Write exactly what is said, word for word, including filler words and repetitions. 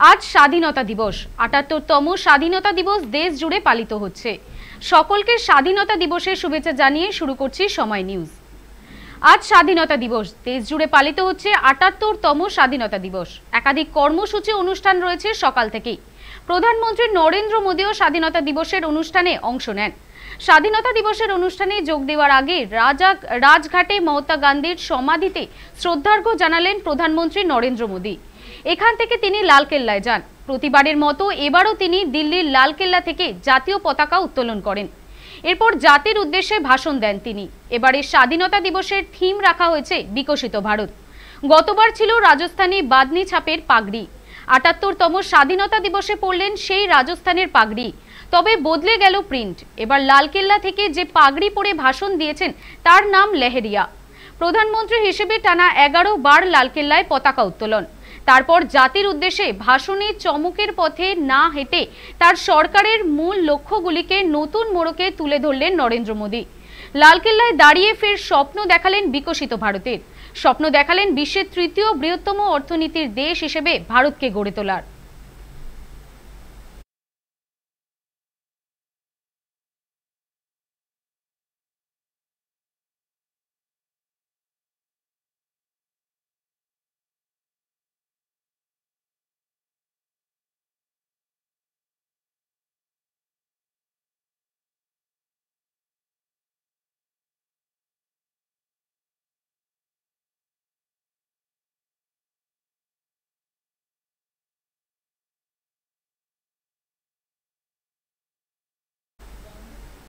আজ স্বাধীনতা দিবস। আটাত্তরতম স্বাধীনতা দিবস দেশ জুড়ে পালিত হচ্ছে। সকলকে স্বাধীনতা দিবসের শুভেচ্ছা জানিয়ে শুরু করছি সময় নিউজ। আজ স্বাধীনতা দিবস, দেশ জুড়ে পালিত হচ্ছে আটাত্তরতম স্বাধীনতা দিবস। একাধিক কর্মসূচি অনুষ্ঠান রয়েছে সকাল থেকেই। প্রধানমন্ত্রী নরেন্দ্র মোদীও স্বাধীনতা দিবসের অনুষ্ঠানে অংশ নেন। স্বাধীনতা দিবসের অনুষ্ঠানে যোগ দেওয়ার আগে রাজা রাজঘাটে মহাত্মা গান্ধীর সমাধিতে শ্রদ্ধার্ঘ্য জানালেন প্রধানমন্ত্রী নরেন্দ্র মোদী। এখান থেকে তিনি লালকেল্লায় যান। প্রতিবারের মতো এবারও তিনি দিল্লির লালকেল্লা থেকে জাতীয় পতাকা উত্তোলন করেন। এরপর জাতির উদ্দেশ্যে ভাষণ দেন তিনি। এবারে স্বাধীনতা দিবসের থিম রাখা হয়েছে বিকশিত ভারত। গতবার ছিল রাজস্থানী বাদনি ছাপের পাগড়ি। আটাত্তরতম স্বাধীনতা দিবসে পড়লেন সেই রাজস্থানের পাগড়ি। তবে বদলে গেল প্রিন্ট। এবার লালকেল্লা থেকে যে পাগড়ি পরে ভাষণ দিয়েছেন তার নাম লেহেরিয়া। প্রধানমন্ত্রী হিসেবে টানা এগারো বার লালকেল্লায় পতাকা উত্তোলন। তারপর জাতির উদ্দেশ্যে ভাষণে চমকের পথে না হেঁটে তার সরকারের মূল লক্ষ্যগুলিকে নতুন মোড়কে তুলে ধরলেন নরেন্দ্র মোদী। লালকেল্লায় দাঁড়িয়ে ফের স্বপ্ন দেখালেন বিকশিত ভারতের। স্বপ্ন দেখালেন বিশ্বের তৃতীয় বৃহত্তম অর্থনীতির দেশ হিসেবে ভারতকে গড়ে তোলার।